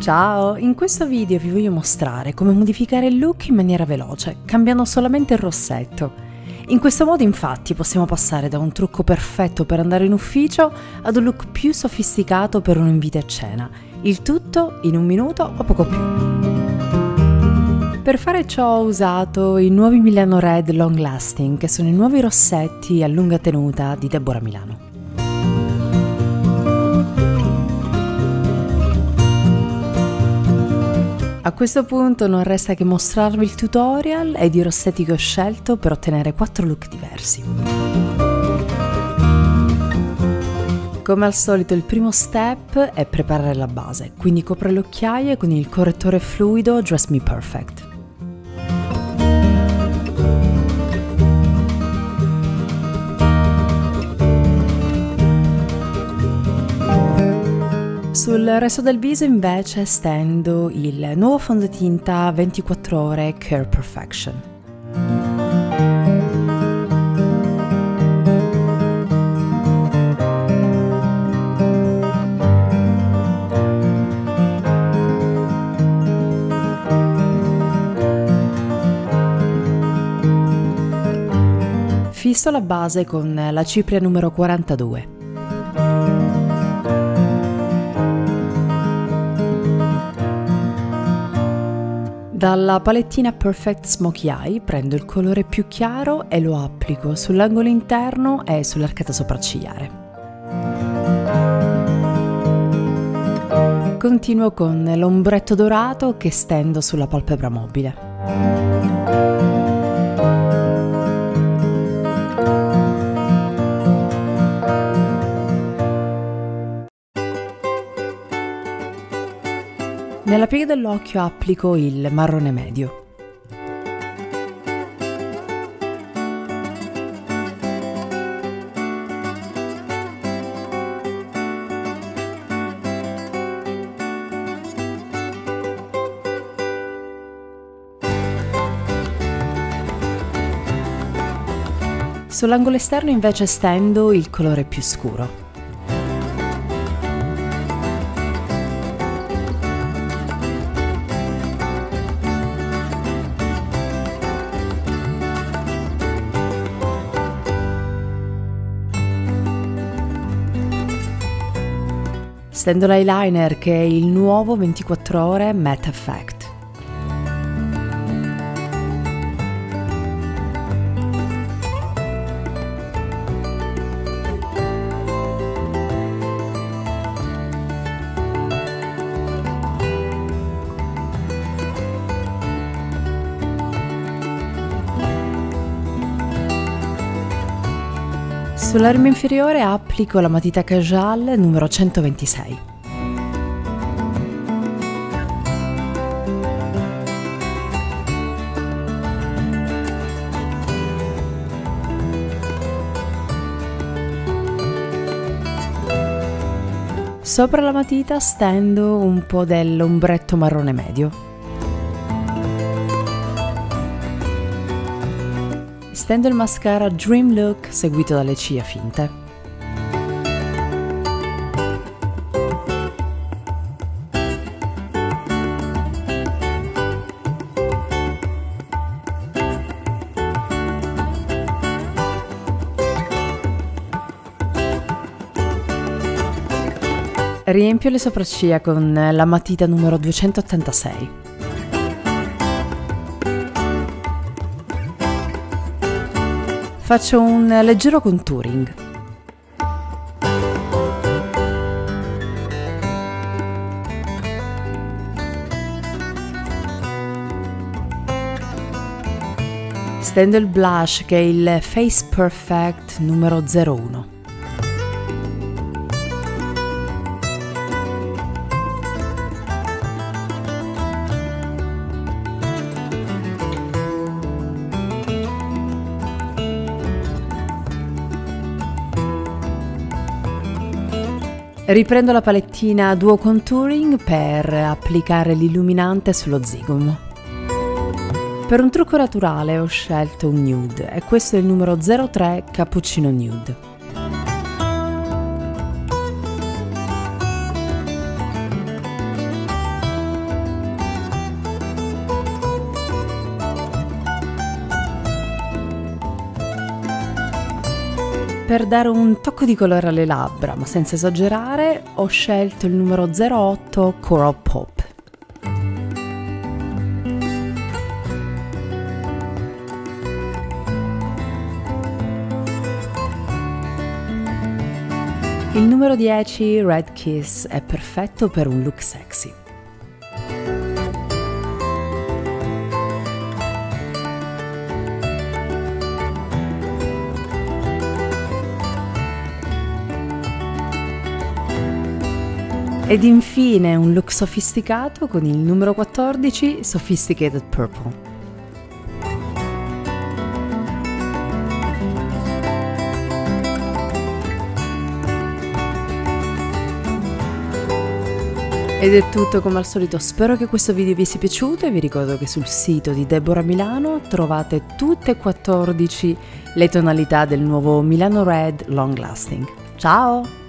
Ciao, in questo video vi voglio mostrare come modificare il look in maniera veloce, cambiando solamente il rossetto. In questo modo infatti possiamo passare da un trucco perfetto per andare in ufficio ad un look più sofisticato per un invito a cena, il tutto in 1 minuto o poco più. Per fare ciò ho usato i nuovi Milano Red Long Lasting, che sono i nuovi rossetti a lunga tenuta di Deborah Milano. A questo punto non resta che mostrarvi il tutorial ed i rossetti che ho scelto per ottenere 4 look diversi. Come al solito il primo step è preparare la base, quindi copro le occhiaie con il correttore fluido Dress Me Perfect. Sul resto del viso invece stendo il nuovo fondotinta 24 ore Care Perfection. Fisso la base con la cipria numero 42. Dalla palettina Perfect Smokey Eye prendo il colore più chiaro e lo applico sull'angolo interno e sull'arcata sopraccigliare. Continuo con l'ombretto dorato che stendo sulla palpebra mobile. Nella piega dell'occhio applico il marrone medio. Sull'angolo esterno invece stendo il colore più scuro. Stendo l'eyeliner che è il nuovo 24 ore Matte Effect. Sull'arma inferiore applico la matita Kajal numero 126. Sopra la matita stendo un po' dell'ombretto marrone medio. Stendo il mascara Dream Look seguito dalle ciglia finte. Riempio le sopracciglia con la matita numero 286. Faccio un leggero contouring. Stendo il blush che è il Face Perfect numero 01. Riprendo la palettina Duo Contouring per applicare l'illuminante sullo zigomo. Per un trucco naturale ho scelto un nude e questo è il numero 03 Cappuccino Nude. per dare un tocco di colore alle labbra, ma senza esagerare, ho scelto il numero 08 Coral Pop. Il numero 10 Red Kiss è perfetto per un look sexy. Ed infine un look sofisticato con il numero 14 Sophisticated Purple. Ed è tutto come al solito, spero che questo video vi sia piaciuto e vi ricordo che sul sito di Deborah Milano trovate tutte e 14 le tonalità del nuovo Milano Red Long Lasting. Ciao!